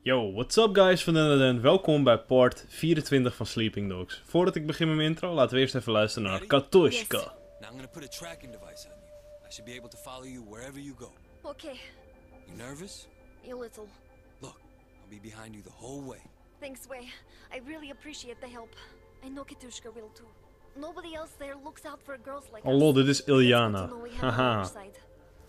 Yo, what's up guys van Netherland. Welkom bij part 24 van Sleeping Dogs. Voordat ik begin met mijn intro, laten we eerst even luisteren naar Katoshka. Now I'm gonna put a tracking device on you. I should be able to follow you wherever you go. Okay, You nervous? a little. Look, I'll be behind you the whole way. Thanks, Wei. I really appreciate the help. I know Katushka will too. Nobody else there looks out for girls like Oh lol, us. dit is It's good Ilyana. to know we have Haha. on our side.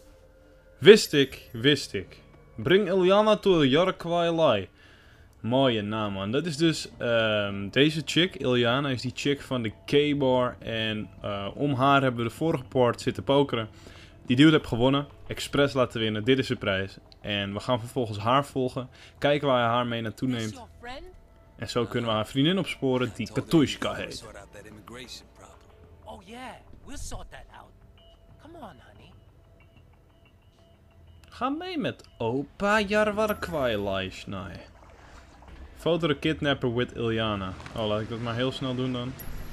Wist ik. Breng Ilyana to Yarkwai. Mooie naam man. Dat is dus deze chick, Ilyana, is die chick van de K-bar. En om haar hebben we de vorige part zitten pokeren. Die dude heeft gewonnen, expres laten winnen, dit is de prijs. En we gaan vervolgens haar volgen, kijken waar hij haar mee naartoe This neemt. your friend? En zo kunnen we haar vriendin opsporen die Katushka heet. Sort out that immigration problem. Oh yeah, we'll sort that out. Come on, honey. Ga mee met opa Yarkwai. Foto de kidnapper with Ilyana. Oh, laat ik dat maar heel snel doen dan.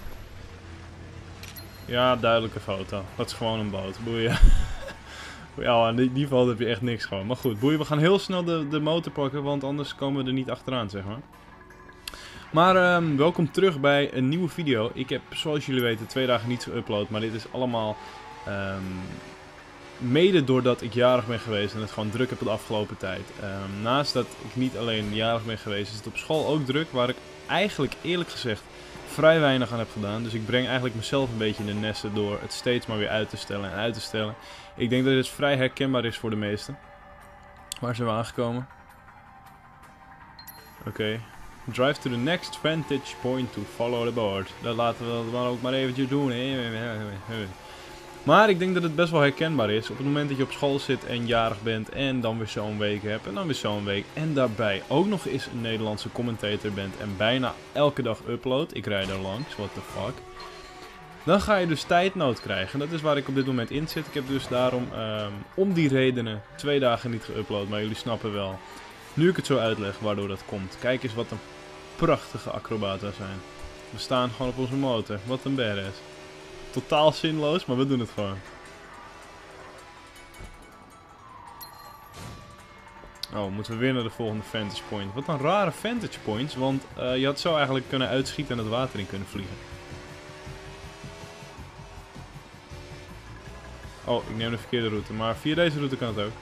Ja, duidelijke foto. Dat is gewoon een boot. Boeien. Ja, aan die foto heb je echt niks gewoon. Maar goed, boeien. We gaan heel snel de motor pakken, want anders komen we er niet achteraan, zeg maar. Maar welkom terug bij een nieuwe video. Ik heb, zoals jullie weten, 2 dagen niet geüpload. Maar dit is allemaal mede doordat ik jarig ben geweest en het gewoon druk heb de afgelopen tijd. Naast dat ik niet alleen jarig ben geweest, is het op school ook druk. Waar ik eigenlijk eerlijk gezegd vrij weinig aan heb gedaan. Dus ik breng eigenlijk mezelf een beetje in de nesten door het steeds maar weer uit te stellen en uit te stellen. Ik denk dat dit vrij herkenbaar is voor de meesten. Waar zijn we aangekomen? Oké. Drive to the next vantage point to follow the board. Dat laten we dan ook maar eventjes doen. Maar ik denk dat het best wel herkenbaar is. Op het moment dat je op school zit en jarig bent en dan weer zo'n week hebt en dan weer zo'n week. En daarbij ook nog eens een Nederlandse commentator bent en bijna elke dag upload. Ik rijd er langs, what the fuck. Dan ga je dus tijdnood krijgen. Dat is waar ik op dit moment in zit. Ik heb dus daarom om die redenen 2 dagen niet geüpload. Maar jullie snappen wel. Nu ik het zo uitleg waardoor dat komt. Kijk eens wat een prachtige acrobaat we zijn. We staan gewoon op onze motor. Wat een badass. Totaal zinloos, maar we doen het gewoon. Oh, moeten we weer naar de volgende vantage point. Wat een rare vantage points, want je had zo eigenlijk kunnen uitschieten en het water in kunnen vliegen. Oh, ik neem de verkeerde route, maar via deze route kan het ook.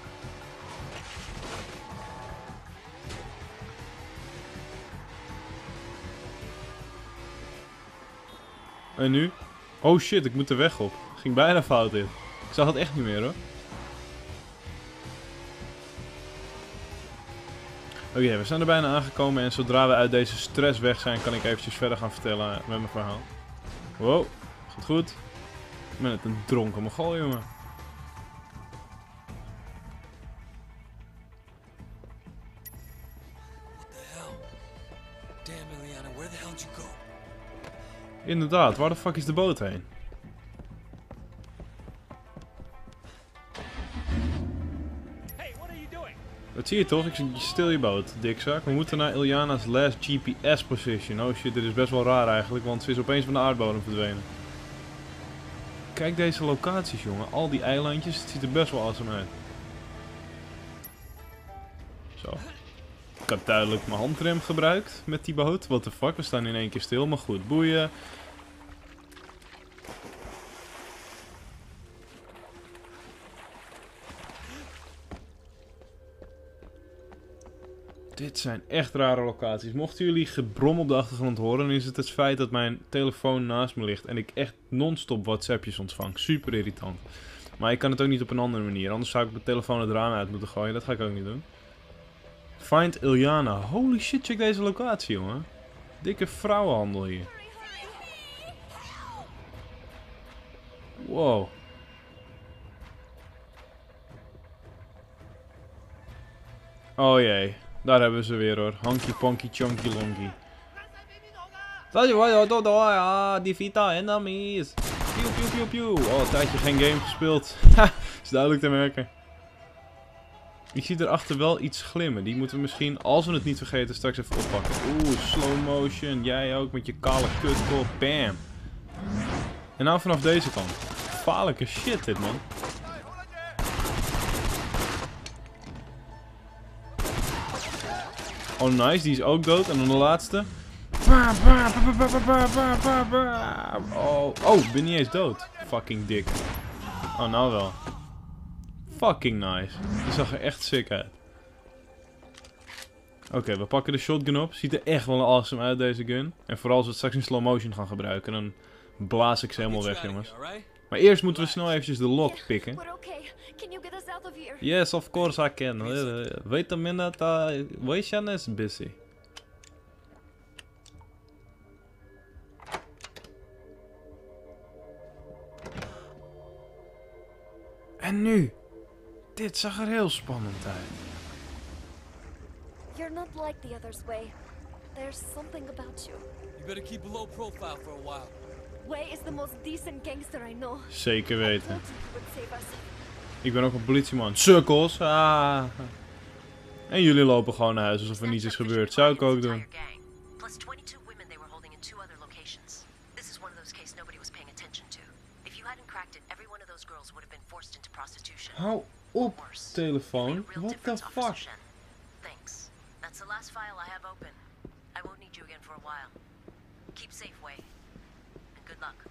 En nu? Oh shit, ik moet de weg op. Ging bijna fout in. Ik zag het echt niet meer hoor. Oké, we zijn er bijna aangekomen en zodra we uit deze stress weg zijn, kan ik eventjes verder gaan vertellen met mijn verhaal. Wow, gaat goed. Ik ben net een dronken Mongool, jongen. What the hell? Damn, Ilyana, where the hell did you go? Inderdaad, waar de fuck is de boot heen? Hey, what are you doing? Dat zie je toch? Ik stil je boot, dikzak. We moeten naar Ilyana's last GPS position. Oh shit, dit is best wel raar eigenlijk, want ze is opeens van de aardbodem verdwenen. Kijk deze locaties, jongen. Al die eilandjes, het ziet er best wel awesome uit. Zo. Ik had duidelijk mijn handrem gebruikt met die boot. What the fuck, we staan in één keer stil, maar goed, boeien. Dit zijn echt rare locaties. Mochten jullie gebrom op de achtergrond horen, dan is het feit dat mijn telefoon naast me ligt en ik echt non-stop WhatsAppjes ontvang. Super irritant. Maar ik kan het ook niet op een andere manier. Anders zou ik mijn telefoon het raam uit moeten gooien. Dat ga ik ook niet doen. Find Ilyana. Holy shit, check deze locatie, jongen. Dikke vrouwenhandel hier. Wow. Oh jee. Daar hebben we ze weer hoor. Hanky Ponky Chonky Lonky. Defeat enemies. Pew pew pew pew. Oh, een tijdje geen game gespeeld. Ha, is duidelijk te merken. Ik zie erachter wel iets glimmen. Die moeten we misschien, als we het niet vergeten, straks even oppakken. Oeh, slow motion. Jij ook met je kale kutkop. Bam. En nou vanaf deze kant. Gevaarlijke shit dit, man. Oh, nice. Die is ook dood. En dan de laatste. Oh, ben niet eens dood. Fucking dik. Oh, nou wel. Fucking nice. Die zag er echt sick uit. Oké, we pakken de shotgun op. Ziet er echt wel awesome uit, deze gun. En vooral als we het straks in slow motion gaan gebruiken, dan blaas ik ze helemaal weg, jongens. Maar eerst moeten we snel eventjes de lock pikken. We're okay. Can you get us out of here? Yes, of course I can. Wait a minute, Weishan is busy. En nu? Dit zag er heel spannend uit. You're not like the others, Wei. There's something about you. You better keep a low profile for a while. Wei is the most decent gangster I know. Zeker I weten. told you he would save us. Ik ben ook een politieman. Sukkels. Ah. En jullie lopen gewoon naar huis alsof er niets is gebeurd. Zou ik ook doen. Plus 22 women they were holding in 2 other locations. This is one of those cases nobody was paying attention to. If you hadn't cracked it, every one of those girls would have been forced into prostitution. Hou op, telefoon. What the fuck? Thanks. That's the last file I have open. I won't need you again for a while. Keep safe, Wei. And good luck.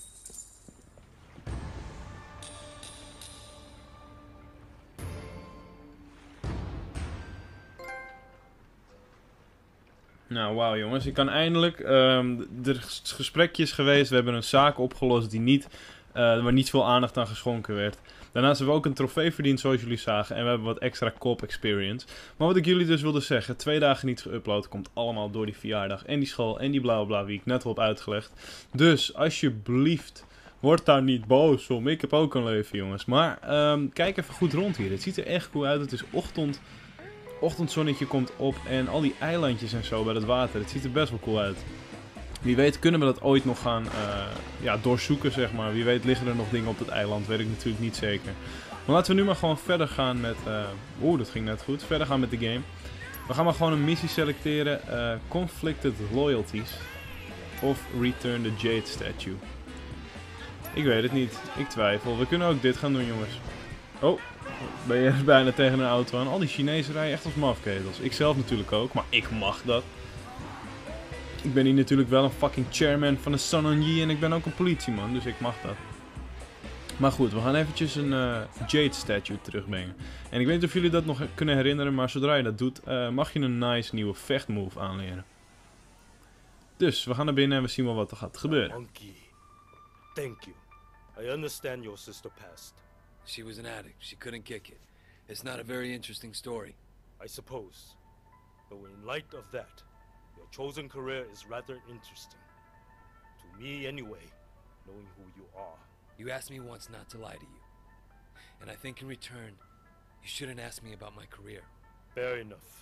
Nou, wauw jongens. Ik kan eindelijk... er is gesprekjes geweest. We hebben een zaak opgelost die niet... waar niet veel aandacht aan geschonken werd. Daarnaast hebben we ook een trofee verdiend, zoals jullie zagen. En we hebben wat extra cop experience. Maar wat ik jullie dus wilde zeggen. 2 dagen niet geüpload. Komt allemaal door die verjaardag. En die school. En die bla bla. Wie ik net al heb uitgelegd. Dus, alsjeblieft... Word daar niet boos om. Ik heb ook een leven, jongens. Maar, kijk even goed rond hier. Het ziet er echt cool uit. Het is ochtend. Ochtendzonnetje komt op. En al die eilandjes en zo bij het water. Het ziet er best wel cool uit. Wie weet kunnen we dat ooit nog gaan doorzoeken, zeg maar. Wie weet liggen er nog dingen op het eiland. Weet ik natuurlijk niet zeker. Maar laten we nu maar gewoon verder gaan met... dat ging net goed. Verder gaan met de game. We gaan maar gewoon een missie selecteren. Conflicted Loyalties. Of Return the Jade Statue. Ik weet het niet. Ik twijfel. We kunnen ook dit gaan doen, jongens. Oh, ben je bijna tegen een auto aan. Al die Chinezen rijden echt als mafketels. Ik zelf natuurlijk ook, maar ik mag dat. Ik ben hier natuurlijk wel een fucking chairman van de Sun On Yee en ik ben ook een politieman, dus ik mag dat. Maar goed, we gaan eventjes een Jade Statue terugbrengen. En ik weet niet of jullie dat nog kunnen herinneren, maar zodra je dat doet, mag je een nice nieuwe vechtmove aanleren. Dus, we gaan naar binnen en we zien wel wat er gaat gebeuren. Monkey, thank you. I understand your sister passed. She was an addict. She couldn't kick it. It's not a very interesting story. I suppose. Though in light of that, your chosen career is rather interesting. To me anyway, knowing who you are. You asked me once not to lie to you. And I think in return, you shouldn't ask me about my career. Fair enough.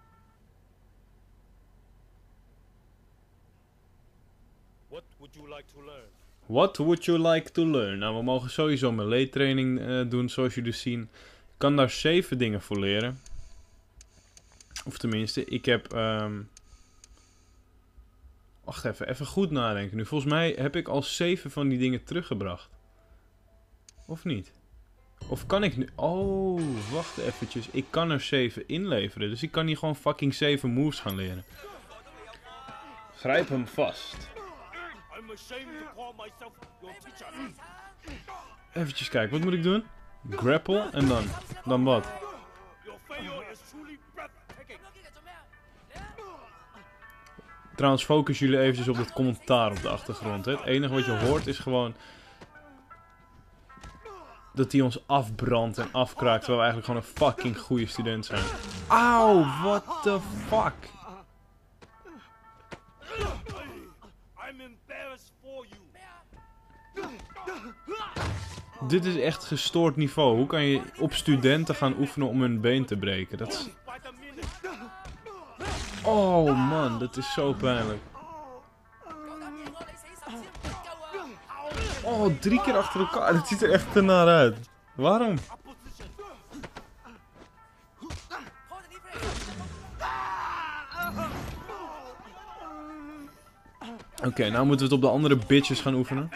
What would you like to learn? What would you like to learn? Nou, we mogen sowieso melee training doen, zoals jullie zien. Ik kan daar 7 dingen voor leren. Of tenminste, ik heb... Wacht even goed nadenken. Nu, volgens mij heb ik al 7 van die dingen teruggebracht. Of niet? Of kan ik nu... Oh, wacht eventjes. Ik kan er 7 inleveren. Dus ik kan hier gewoon fucking 7 moves gaan leren. Grijp hem vast. I'm ashamed to call myself your teacher. Eventjes kijken, wat moet ik doen? Grapple en dan wat? Your failure is truly breathtaking. Trouwens, focus jullie eventjes op dat commentaar op de achtergrond. Hè? Het enige wat je hoort is gewoon... dat hij ons afbrandt en afkraakt, terwijl we eigenlijk gewoon een fucking goede student zijn. Auw, what the fuck? I'm embarrassed for you. Dit is echt gestoord niveau. Hoe kan je op studenten gaan oefenen om hun been te breken? Dat is... By the minute. Oh man, dat is zo pijnlijk. Oh, 3 keer achter elkaar. Dat ziet er echt te naar uit. Waarom? Oké, nou moeten we het op de andere bitches gaan oefenen.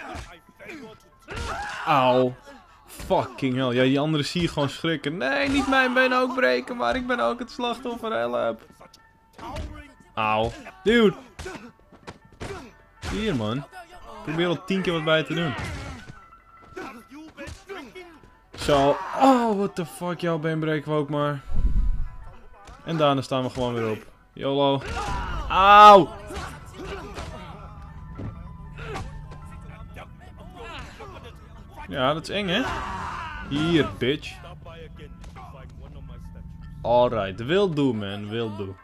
Auw. Fucking hell. Ja, die anderen zie je gewoon schrikken. Nee, niet mijn been ook breken, maar ik ben ook het slachtoffer. Help. Auw. Dude. Hier, man. Probeer al 10 keer wat bij te doen. Zo. Oh, what the fuck. Jouw been breken we ook maar. En daarna staan we gewoon weer op. YOLO. Auw. Ja, dat is eng, hè? Hier, bitch. Alright, will do, man. Will do.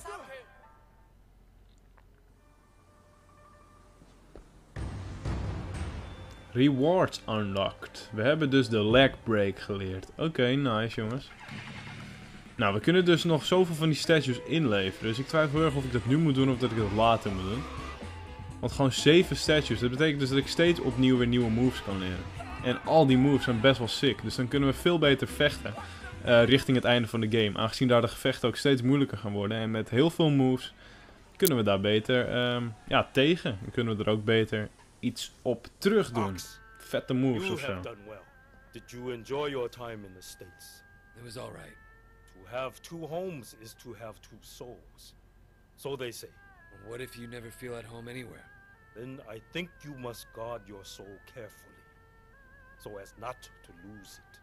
Rewards unlocked. We hebben dus de leg break geleerd. Oké, nice, jongens. Nou, we kunnen dus nog zoveel van die statues inleveren. Dus ik twijfel heel erg of ik dat nu moet doen of dat ik dat later moet doen. Want gewoon 7 statues. Dat betekent dus dat ik steeds opnieuw weer nieuwe moves kan leren. En al die moves zijn best wel sick. Dus dan kunnen we veel beter vechten. Richting het einde van de game. Aangezien daar de gevechten ook steeds moeilijker gaan worden. En met heel veel moves kunnen we daar beter ja, tegen. Dan kunnen we er ook beter iets op terug doen. Vette moves You of zo. have done well. Did you enjoy your time in the States? It was alright. To have 2 homes is to have 2 souls. So they say. What if you never feel at home anywhere? Then I think you must guard your soul carefully. So as not to lose it.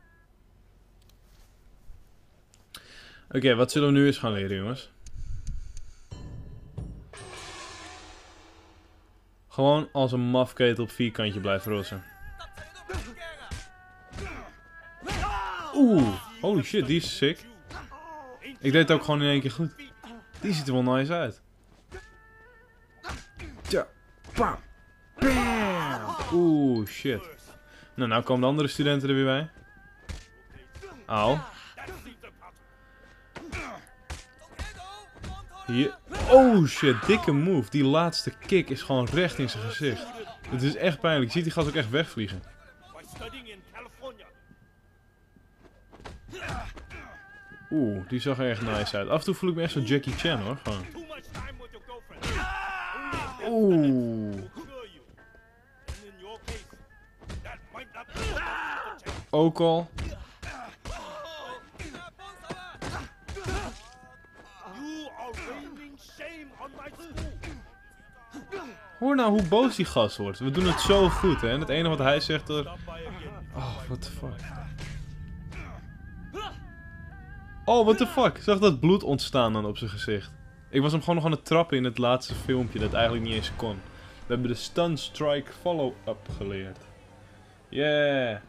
Oké, wat zullen we nu eens gaan leren, jongens? Gewoon als een mafketel op vierkantje blijven rossen. Oeh, holy shit, die is sick. Ik deed het ook gewoon in één keer goed. Die ziet er wel nice uit. Tja, bam, bam. Oeh, shit. Nou komen de andere studenten er weer bij. Auw. Hier. Oh shit, dikke move. Die laatste kick is gewoon recht in zijn gezicht. Het is echt pijnlijk. Je ziet die gast ook echt wegvliegen. Oeh, die zag er echt nice uit. Af en toe voel ik me echt zo Jackie Chan, hoor. Gewoon. Oeh. Ook al. Hoor nou hoe boos die gast wordt. We doen het zo goed, hè. En het enige wat hij zegt er... Oh, what the fuck. Oh, what the fuck. Zag dat bloed ontstaan dan op zijn gezicht. Ik was hem gewoon nog aan het trappen in het laatste filmpje dat eigenlijk niet eens kon. We hebben de Stun Strike follow-up geleerd. Yeah.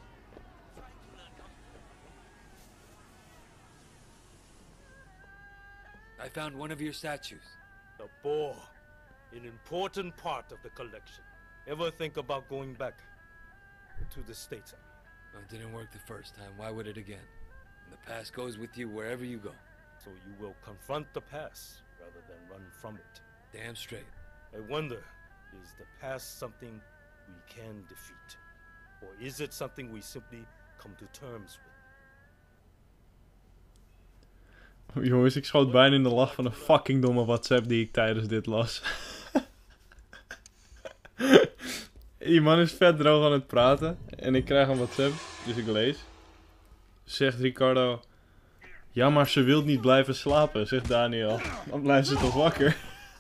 I found one of your statues. The boar. An important part of the collection. Ever think about going back to the States? Well, it didn't work the first time. Why would it again? And the past goes with you wherever you go. So you will confront the past rather than run from it. Damn straight. I wonder, is the past something we can defeat? Or is it something we simply come to terms with? Jongens, ik schoot bijna in de lach van een fucking domme WhatsApp die ik tijdens dit las. Die man is vet droog aan het praten. En ik krijg een WhatsApp, dus ik lees. Zegt Ricardo... Ja, maar ze wil niet blijven slapen, zegt Daniel. Dan blijft ze toch wakker.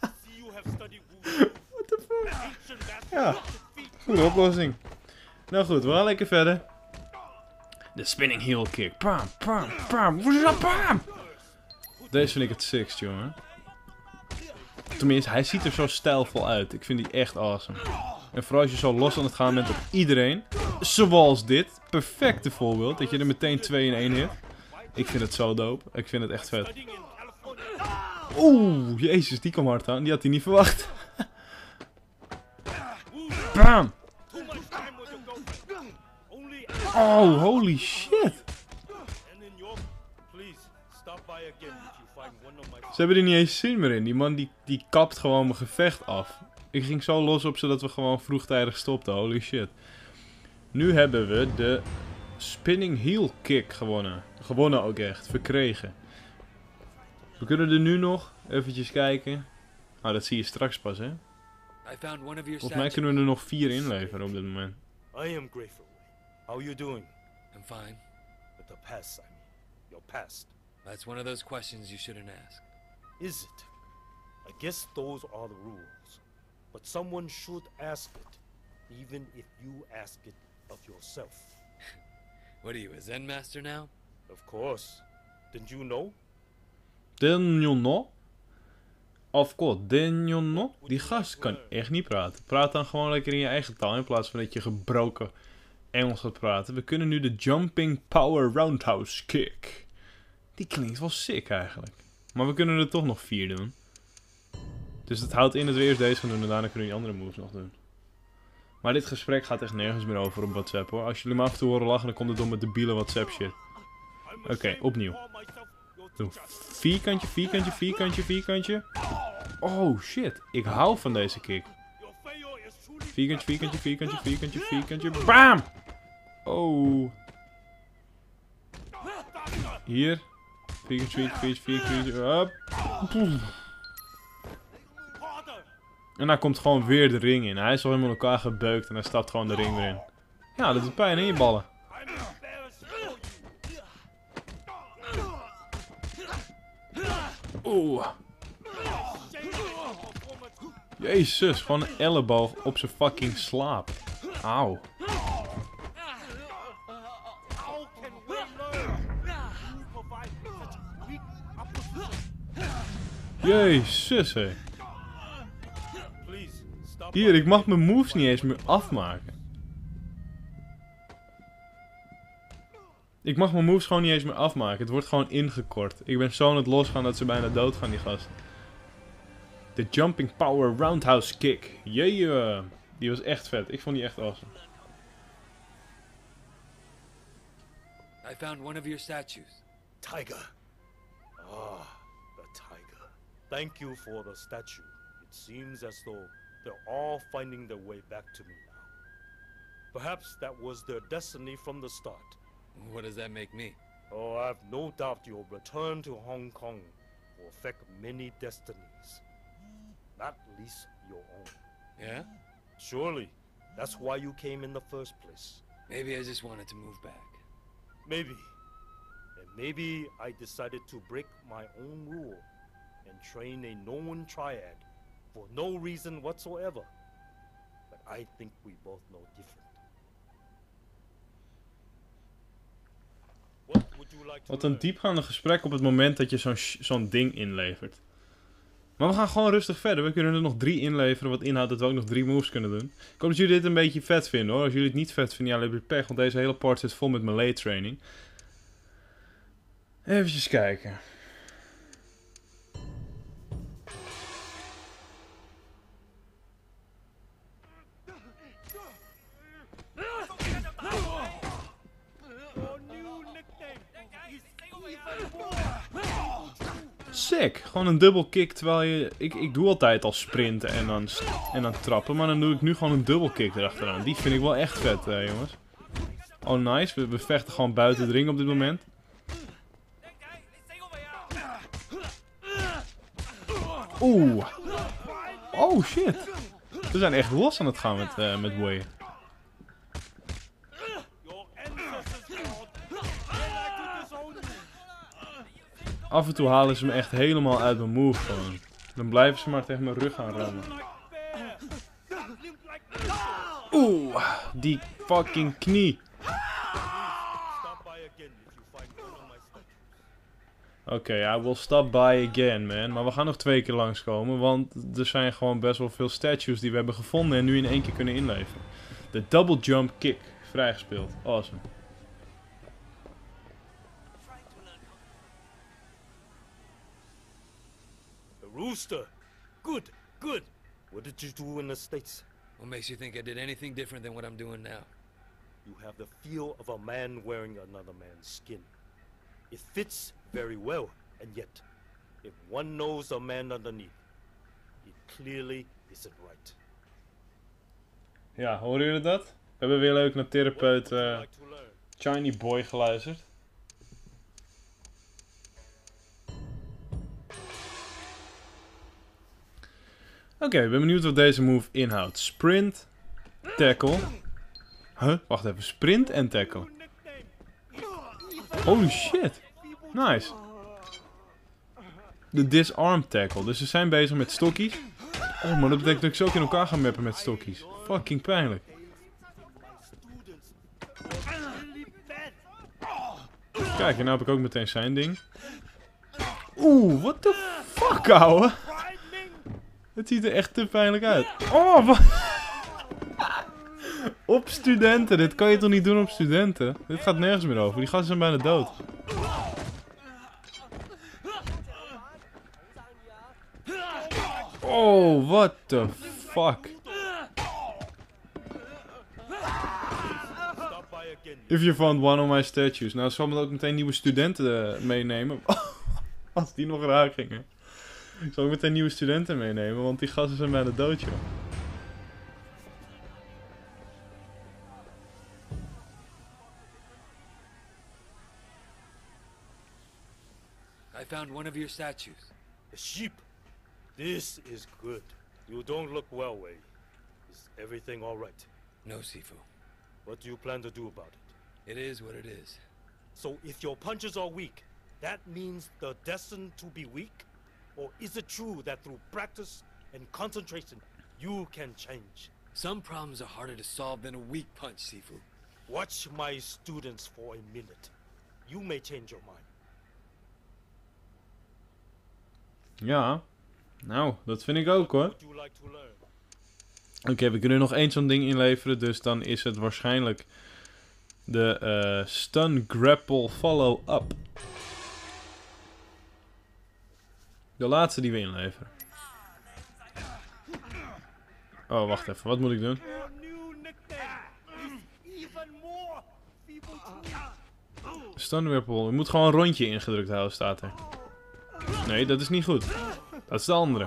What the fuck? Ja, goede oplossing. Nou goed, we gaan lekker verder. De spinning heel kick. Pam, pam, pam. Pam. Deze vind ik het sickst, jongen. Tenminste, hij ziet er zo stijlvol uit. Ik vind die echt awesome. En vooral als je zo los aan het gaan bent op iedereen. Zoals dit. Perfecte voorbeeld. Dat je er meteen 2 in 1 hebt. Ik vind het zo dope. Ik vind het echt vet. Oeh, jezus, die kwam hard aan. Die had hij niet verwacht. Bam! Oh, holy shit. Ze hebben er niet eens zin meer in. Die man die kapt gewoon mijn gevecht af. Ik ging zo los op zodat we gewoon vroegtijdig stopten. Holy shit. Nu hebben we de spinning heel kick gewonnen. Gewonnen ook echt. Verkregen. We kunnen er nu nog eventjes kijken. Ah, dat zie je straks pas, hè. Volgens mij kunnen we er nog 4 inleveren op dit moment. I am grateful. How are you doing? I'm fine. With the past, I mean. Your past. That's one of those questions you shouldn't ask. is it? I guess those are the rules. But someone should ask it, even if you ask it of yourself. What are you, a Zen master now? Of course. Didn't you know? Didn't you know? Of course, didn't you know? Die gast kan echt niet praten. Praat dan gewoon lekker in je eigen taal in plaats van dat je gebroken Engels gaat praten. We kunnen nu de Jumping Power Roundhouse Kick. Die klinkt wel sick eigenlijk. Maar we kunnen er toch nog 4 doen. Dus het houdt in dat we eerst deze gaan doen en daarna kunnen we die andere moves nog doen. Maar dit gesprek gaat echt nergens meer over op WhatsApp hoor. Als jullie me af en toe horen lachen, dan komt het door met debiele WhatsApp shit. Oké, opnieuw. Doe vierkantje, vierkantje, vierkantje, vierkantje. Oh shit, ik hou van deze kick. Vierkantje, vierkantje, vierkantje, vierkantje, vierkantje. BAM! Oh. Hier. Vierkantje, vierkantje, vierkantje. Hup. En hij komt gewoon weer de ring in. Hij is al helemaal in elkaar gebeukt en hij stapt gewoon de ring weer in. Ja, dat doet pijn in je ballen. Oeh. Jezus, gewoon een elleboog op zijn fucking slaap. Auw. Jezus, hé. Hier, ik mag mijn moves niet eens meer afmaken. Ik mag mijn moves gewoon niet eens meer afmaken. Het wordt gewoon ingekort. Ik ben zo aan het losgaan dat ze bijna doodgaan, die gasten. De Jumping Power Roundhouse Kick. Yeah. Die was echt vet. Ik vond die echt awesome. I found one of your statues. Tiger. Ah, the tiger. Thank you for the statue. It seems as though they're all finding their way back to me now. Perhaps that was their destiny from the start. What does that make me? Oh, I have no doubt your return to Hong Kong will affect many destinies. Not least your own. Yeah? Surely, that's why you came in the first place. Maybe I just wanted to move back. Maybe. And maybe I decided to break my own rule and train a known triad for no reason whatsoever. But I think we both know different. What would you like to Wat een learn? diepgaande gesprek op het moment dat je zo'n ding inlevert. Maar we gaan gewoon rustig verder. We kunnen er nog 3 inleveren, wat inhoudt dat we ook nog 3 moves kunnen doen. Ik hoop dat jullie dit een beetje vet vinden hoor. Als jullie het niet vet vinden, ja, dan heb je pech. Want deze hele part zit vol met melee training. Even kijken. Sick. Gewoon een dubbel kick terwijl je... Ik doe altijd al sprinten en dan trappen. Maar dan doe ik nu gewoon een dubbel kick erachteraan. Die vind ik wel echt vet, jongens. Oh, nice. We vechten gewoon buiten de ring op dit moment. Oeh. Oh, shit. We zijn echt los aan het gaan met Wei. Af en toe halen ze me echt helemaal uit mijn move gewoon. Dan blijven ze maar tegen mijn rug gaan rammen. Oeh, die fucking knie. Oké, I will stop by again, man. Maar we gaan nog 2 keer langskomen, want er zijn gewoon best wel veel statues die we hebben gevonden en nu in 1 keer kunnen inleveren. De double jump kick, vrijgespeeld. Awesome. Rooster! Good, good! What did you do in the States? What makes you think I did anything different than what I'm doing now? You have the feel of a man wearing another man's skin. It fits very well, and yet, if one knows a man underneath, it clearly isn't right. Ja, horen jullie dat? We hebben weer leuk naar therapeut What would you like to learn? Shiny Boy geluisterd. Oké, ik ben benieuwd wat deze move inhoudt. Sprint, tackle. Huh? Wacht even. Sprint en tackle. Holy shit. Nice. de disarm tackle. Dus ze zijn bezig met stokkies. Oh, maar dat betekent dat ik ze ook in elkaar ga mappen met stokkies. Fucking pijnlijk. Kijk, en nou heb ik ook meteen zijn ding. Oeh, what the fuck, ouwe. Het ziet er echt te pijnlijk uit. Oh, wat... Op studenten, dit kan je toch niet doen op studenten? Dit gaat nergens meer over, die gasten zijn bijna dood. Oh, what the fuck. If you found one of my statues. Nou, zal me ook meteen nieuwe studenten meenemen. Als die nog raar gingen. Ik zal ook meteen nieuwe studenten meenemen, want die gasten zijn bijna dood, joh. I found one of your statues. The sheep. This is good. You don't look well, Wei. Is everything all right? No, Sifu. What do you plan to do about it? It is what it is. So if your punches are weak, that means they're destined to be weak? Or is it true that through practice and concentration, you can change? Some problems are harder to solve than a weak punch, Sifu. Watch my students for a minute. You may change your mind. Ja, nou, dat vind ik ook, hoor. Would you like to learn? Oké, we kunnen nog één zo'n ding inleveren, dus dan is het waarschijnlijk de stun grapple follow-up. De laatste die we inleveren. Oh, wacht even, wat moet ik doen? Stun grapple, je moet gewoon een rondje ingedrukt houden, staat er. Nee, dat is niet goed. Dat is de andere.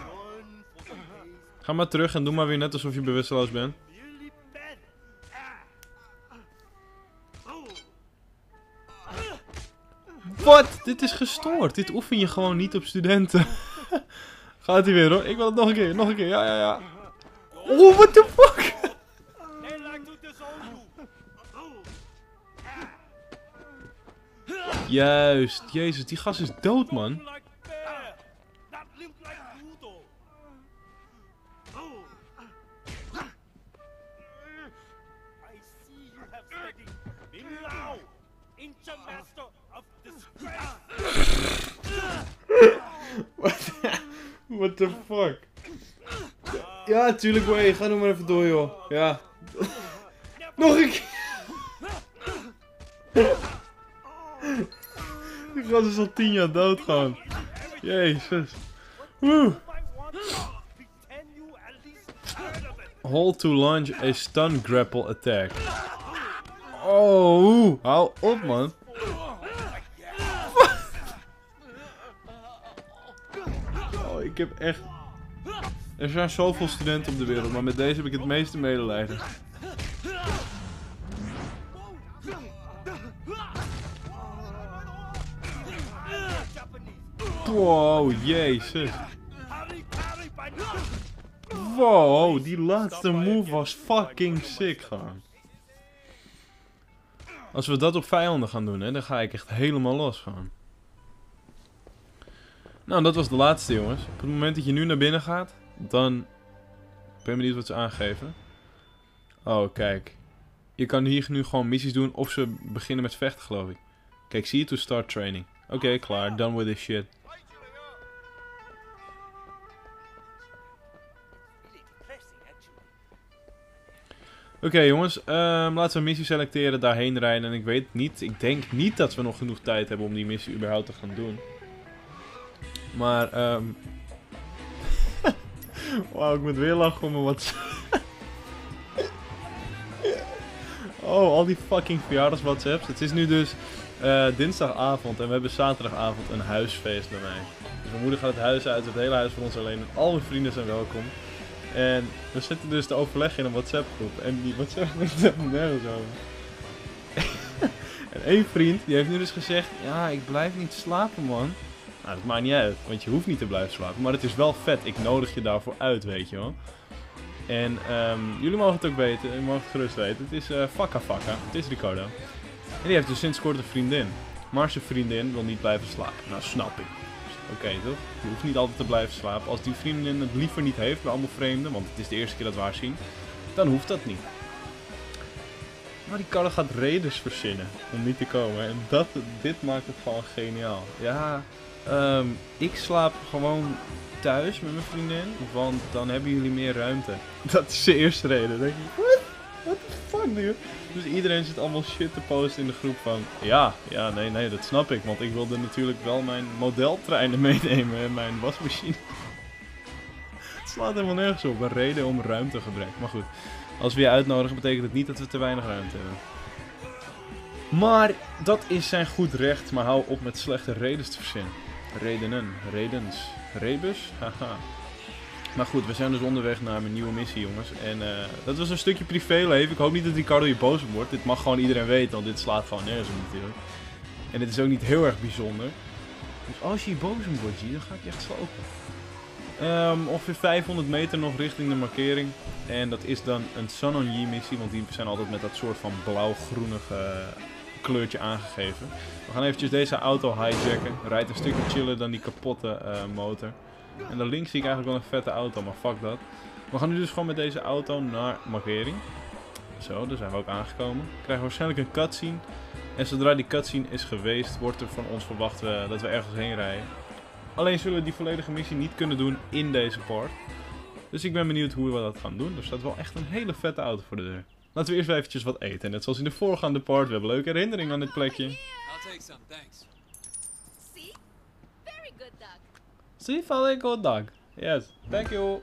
Ga maar terug en doe maar weer net alsof je bewusteloos bent. Wat? Dit is gestoord. Dit oefen je gewoon niet op studenten. Gaat hij weer, hoor. Ik wil het nog een keer. Nog een keer. Ja, ja, ja. Oh, what the fuck? Juist. Jezus, die gast is dood, man. What the fuck? Ja, tuurlijk, Wei. Ga nu maar even door, joh. Ja. Nog een keer. Die gast is al 10 jaar dood gewoon. Jezus. Woe. Hold to launch a stun grapple attack. Oh, hou op, man. Oh, ik heb echt... Er zijn zoveel studenten op de wereld, maar met deze heb ik het meeste medelijden. Wow, jezus. Wow, die laatste move was fucking sick gewoon. Als we dat op vijanden gaan doen, hè, dan ga ik echt helemaal los gewoon. Nou, dat was de laatste, jongens. Op het moment dat je nu naar binnen gaat, dan... Ik ben benieuwd wat ze aangeven. Oh, kijk. Je kan hier nu gewoon missies doen of ze beginnen met vechten, geloof ik. Kijk, zie je to start training. Oké, klaar. Done with this shit. Oké, jongens, laten we een missie selecteren, daarheen rijden. En ik weet niet, ik denk niet dat we nog genoeg tijd hebben om die missie überhaupt te gaan doen. Maar, wauw, ik moet weer lachen om me wat... Oh, al die fucking verjaardags-whatsapps. Het is nu dus dinsdagavond en we hebben zaterdagavond een huisfeest bij mij. Dus mijn moeder gaat het huis uit, het hele huis voor ons alleen. En al mijn vrienden zijn welkom. En we zitten dus te overleggen in een WhatsApp groep. En die WhatsApp groep gaat nergens over. En één vriend, die heeft nu dus gezegd... Ja, ik blijf niet slapen, man. Nou, dat maakt niet uit, want je hoeft niet te blijven slapen. Maar het is wel vet, ik nodig je daarvoor uit, weet je wel. En jullie mogen het ook weten, jullie mogen het gerust weten. Het is Fakka Fakka, het is Ricardo. En die heeft dus sinds kort een vriendin. Maar zijn vriendin wil niet blijven slapen. Nou, snap ik. oké toch? Je hoeft niet altijd te blijven slapen. Als die vriendin het liever niet heeft bij allemaal vreemden, want het is de eerste keer dat we haar zien, dan hoeft dat niet. Maar die Carlo gaat redens verzinnen om niet te komen. En dit maakt het gewoon geniaal. Ja, ik slaap gewoon thuis met mijn vriendin, want dan hebben jullie meer ruimte. Dat is de eerste reden. Dan denk ik, what the fuck, dude? Dus iedereen zit allemaal shit te posten in de groep van... nee, dat snap ik. Want ik wilde natuurlijk wel mijn modeltreinen meenemen en mijn wasmachine. Het slaat helemaal nergens op. Een reden om ruimtegebrek. Maar goed, als we je uitnodigen betekent het niet dat we te weinig ruimte hebben. Maar dat is zijn goed recht. Maar hou op met slechte redens te verzinnen. Redens. Rebus? Haha. Maar goed, we zijn dus onderweg naar mijn nieuwe missie, jongens. En dat was een stukje privéleven. Ik hoop niet dat Ricardo hier boos op wordt. Dit mag gewoon iedereen weten, want dit slaat gewoon nergens op natuurlijk. En dit is ook niet heel erg bijzonder. Dus als je hier boos op wordt, dan ga ik je echt slopen. Ongeveer 500 meter nog richting de markering. En dat is dan een Sun On Yee missie, want die zijn altijd met dat soort van blauw-groenige kleurtje aangegeven. We gaan eventjes deze auto hijacken. Rijdt een stukje chiller dan die kapotte motor. En daar links zie ik eigenlijk wel een vette auto, maar fuck dat. We gaan nu dus gewoon met deze auto naar markering. Zo, daar zijn we ook aangekomen. We krijgen waarschijnlijk een cutscene. En zodra die cutscene is geweest, wordt er van ons verwacht dat we ergens heen rijden. Alleen zullen we die volledige missie niet kunnen doen in deze part. Dus ik ben benieuwd hoe we dat gaan doen. Er staat wel echt een hele vette auto voor de deur. Laten we eerst eventjes wat eten. Net zoals in de voorgaande part. We hebben leuke herinneringen aan dit plekje. I'll take some, thanks. See? Very good, Doug. See, very good dog. Yes, thank you.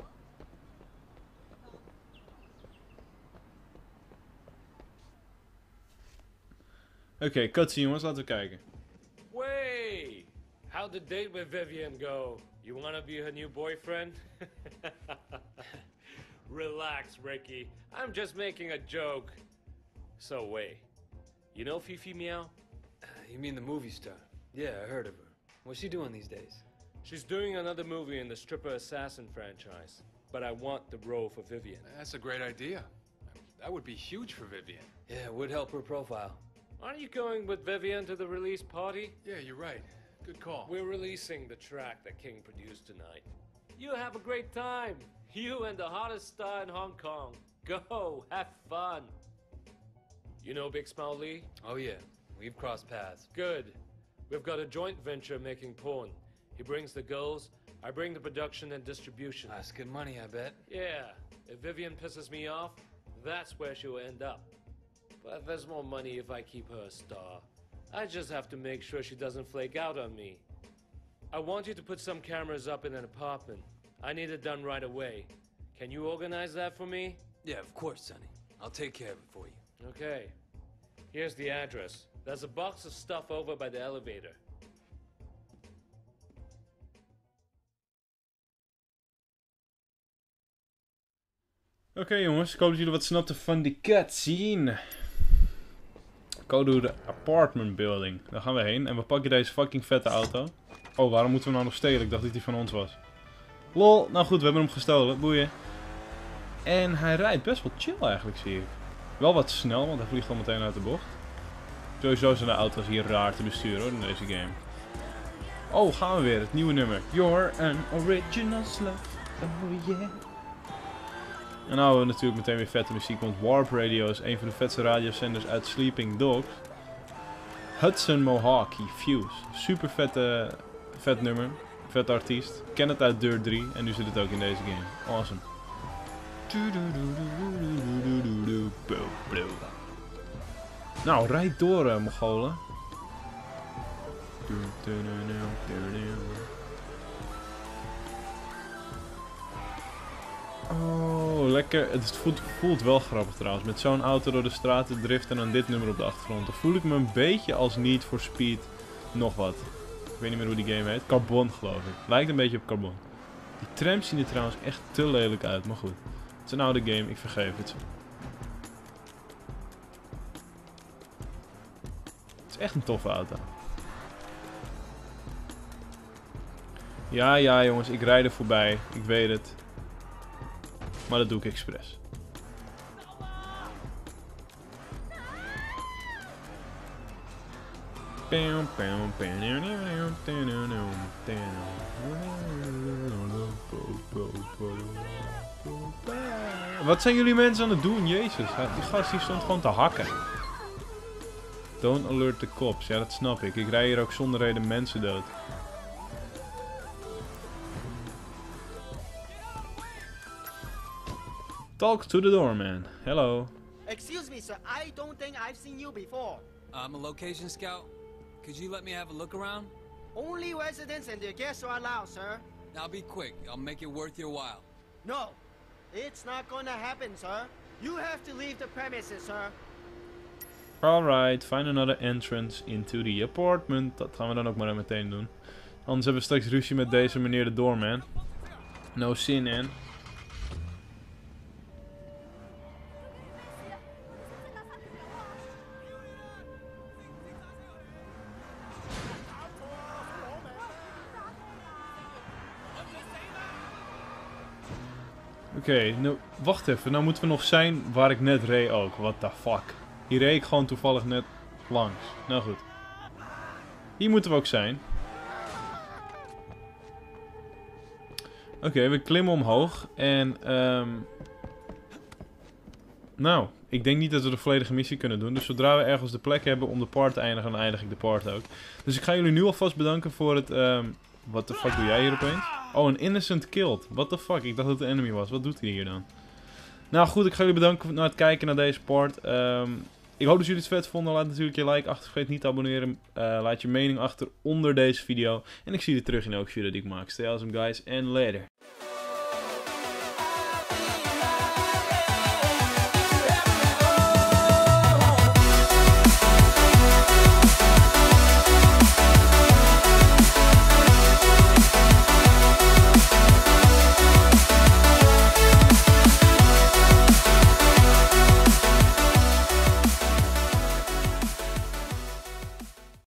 Oké, cutscene jongens, laten we kijken. Way! How'd the date with Vivian go? You wanna be her new boyfriend? Relax, Ricky. I'm just making a joke. So, Way, you know Fifi Meow? You mean the movie star? Yeah, I heard of her. What's she doing these days? She's doing another movie in the Stripper Assassin franchise. But I want the role for Vivian. That's a great idea. That would be huge for Vivian. Yeah, it would help her profile. Aren't you going with Vivian to the release party? Yeah, you're right. Good call. We're releasing the track that King produced tonight. You have a great time. You and the hottest star in Hong Kong. Go, have fun. You know Big Smile Lee? Oh yeah, we've crossed paths. Good. We've got a joint venture making porn. He brings the girls, I bring the production and distribution. That's good money, I bet. Yeah, if Vivian pisses me off, that's where she'll end up. But there's more money if I keep her a star. I just have to make sure she doesn't flake out on me. I want you to put some cameras up in an apartment. I need it done right away. Can you organize that for me? Yeah, of course, Sonny. I'll take care of it for you. Okay. Here's the address. There's a box of stuff over by the elevator. Oké jongens, ik hoop dat jullie wat snapten van die cutscene. Go door de apartment building. Daar gaan we heen en we pakken deze fucking vette auto. Oh, waarom moeten we nou nog stelen? Ik dacht dat die van ons was. Lol, nou goed, we hebben hem gestolen. Boeien. En hij rijdt best wel chill eigenlijk, zie ik. Wel wat snel, want hij vliegt al meteen uit de bocht. Sowieso zijn de auto's hier raar te besturen hoor, in deze game. Oh, gaan we weer. Het nieuwe nummer. You're an original slut. Oh yeah. En nou hebben we natuurlijk meteen weer vette muziek, want Warp Radio is een van de vetste radiozenders uit Sleeping Dogs. Hudson Mohawke Fuse. Super vet nummer. Vet artiest. Ik ken het uit Dirt 3 en nu zit het ook in deze game. Awesome. Nou, rijd door, Mongolen. Oh, lekker. Het voelt wel grappig trouwens. Met zo'n auto door de straten driften en dan dit nummer op de achtergrond. Dan voel ik me een beetje als Need for Speed nog wat. Ik weet niet meer hoe die game heet. Carbon geloof ik. Lijkt een beetje op Carbon. Die trams zien er trouwens echt te lelijk uit, maar goed. Het is een oude game, ik vergeef het. Het is echt een toffe auto. Ja jongens, ik rijd er voorbij. Ik weet het. Maar dat doe ik expres. Wat zijn jullie mensen aan het doen? Jezus, die gast die stond gewoon te hakken. Don't alert the cops. Ja, dat snap ik. Ik rij hier ook zonder reden mensen dood. Talk to the doorman. Hello. Excuse me, sir. I don't think I've seen you before. I'm a location scout. Could you let me have a look around? Only residents and their guests are allowed, sir. I'll be quick. I'll make it worth your while. No, it's not gonna happen, sir. You have to leave the premises, sir. Alright, find another entrance into the apartment. Dat gaan we dan ook maar meteen doen. Anders hebben we straks ruzie met deze meneer de doorman. No sin in. Oké, nou, wacht even. Nou moeten we nog zijn waar ik net reed ook. What the fuck. Hier reed ik gewoon toevallig net langs. Nou goed. Hier moeten we ook zijn. Oké, we klimmen omhoog. En, nou, ik denk niet dat we de volledige missie kunnen doen. Dus zodra we ergens de plek hebben om de part te eindigen, dan eindig ik de part ook. Dus ik ga jullie nu alvast bedanken voor het, what the fuck doe jij hier opeens? Oh, een innocent killed. What the fuck? Ik dacht dat het de enemy was. Wat doet hij hier dan? Nou goed, ik ga jullie bedanken voor het kijken naar deze part. Ik hoop dat jullie het vet vonden. Laat natuurlijk je like achter. Vergeet niet te abonneren. Laat je mening achter onder deze video. En ik zie jullie terug in elke video die ik maak. Stay awesome guys. En later.